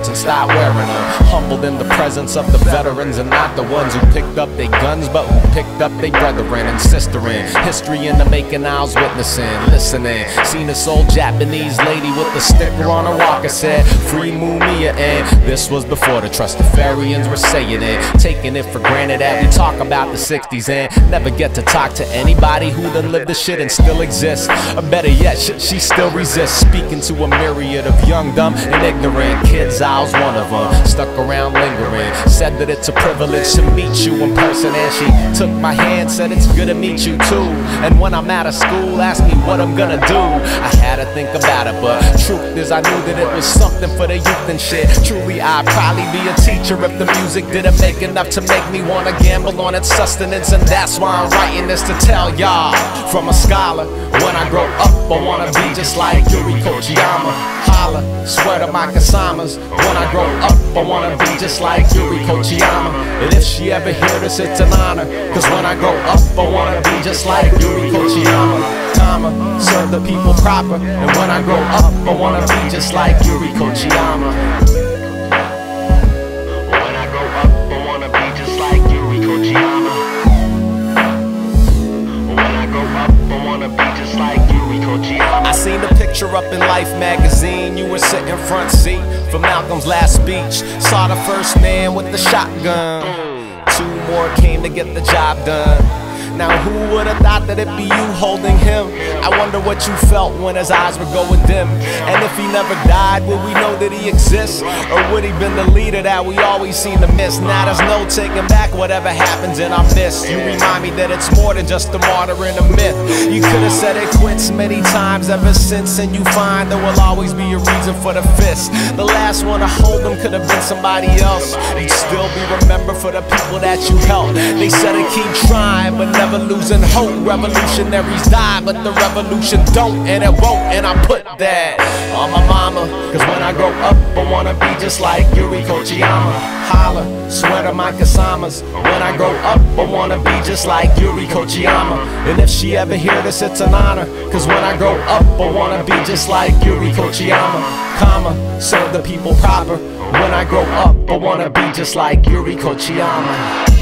and stop wearing them. Humbled in the presence of the veterans, and not the ones who picked up their guns, but who picked up their brethren and sisterin. History in the making, I was witnessing, listening. Seen this old Japanese lady with a sticker on her walker, said, "Free Mumia," and this was before the Trustafarians were saying it. Taking it for granted that we talk about the 60s and never get to talk to anybody who done lived the shit and still exists. Or better yet, she still resists. Speaking to a myriad of young, dumb, and ignorant kids, I was one of them. Stuck around lingering, said that it's a privilege to meet you in person, and she took my hand, said it's good to meet you too. And when I'm out of school, asked me what I'm gonna do. I had to think about it, but truth is I knew that it was something for the youth and shit. Truly, I'd probably be a teacher if the music didn't make enough to make me wanna gamble on its sustenance. And that's why I'm writing this to tell y'all, from a scholar, when I grow up I wanna be just like Yuri Kochiyama. Holla, swear to my Kasamas, when I grow up I wanna be just like Yuri Kochiyama. And if she ever hear this, it's an honor, cause when I grow up I wanna be just like Yuri Kochiyama. Serve the people proper, and when I grow up I wanna be just like Yuri Kochiyama. When I grow up I wanna be just like Yuri Kochiyama. When I grow up I wanna be just like Yuri Kochiyama. I seen the picture up in Life magazine. You were sitting front seat for Malcolm's last speech. Saw the first man with the shotgun. Two more came to get the job done. Now who would've thought that it'd be you holding him? I wonder what you felt when his eyes were going dim. And if he never died, would we know that he exists? Or would he been the leader that we always seem to miss? Now there's no taking back whatever happens in our midst. You remind me that it's more than just a martyr and a myth. You could've said it quits many times ever since, and you find there will always be a reason for the fist. The last one to hold him could've been somebody else. You'd still be remembered for the people that you helped. They said to keep trying, but never losing hope. Revolutionaries die, but the revolution don't, and it won't. And I put that on my mama, cause when I grow up I wanna be just like Yuri Kochiyama. Holla, swear to my Kasamas, when I grow up I wanna be just like Yuri Kochiyama. And if she ever hear this, it's an honor, cause when I grow up I wanna be just like Yuri Kochiyama. Serve the people proper, when I grow up I wanna be just like Yuri Kochiyama.